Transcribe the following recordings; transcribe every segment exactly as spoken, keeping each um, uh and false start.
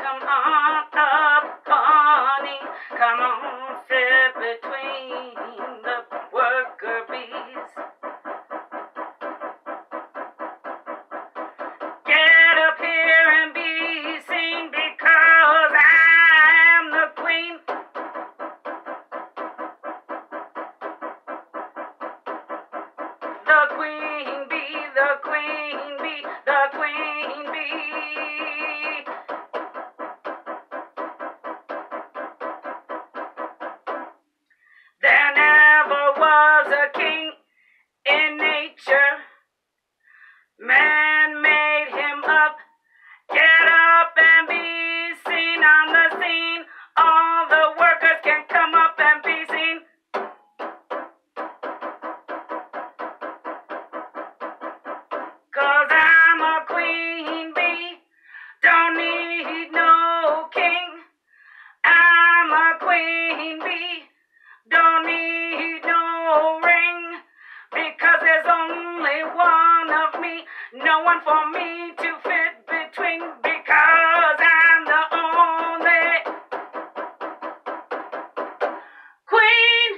Come on up, honey. Come on, flip between the worker bees. Get up here and be seen because I am the queen. The queen bee, the queen bee, the queen bee. There never was a king in nature. Man made him up. Get up and be seen on the scene. All the workers can come up and be seen. Cause I'm a queen bee, don't need no king. I'm a queen bee, don't need no ring. Because there's only one of me, no one for me to fit between. Because I'm the only queen,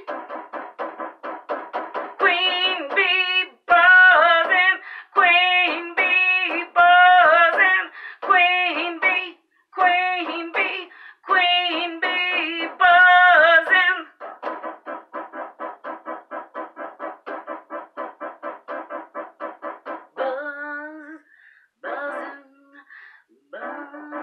queen bee buzzing, queen bee buzzing, queen bee, queen bee, queen bee buzzing. Buzz, buzzing, buzz.